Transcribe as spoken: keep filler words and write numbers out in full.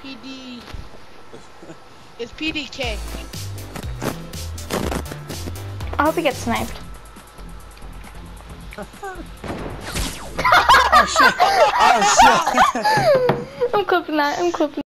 P D. It's P D K. I hope he gets sniped. Oh shit! Oh shit! I'm clipping that. I'm clipping.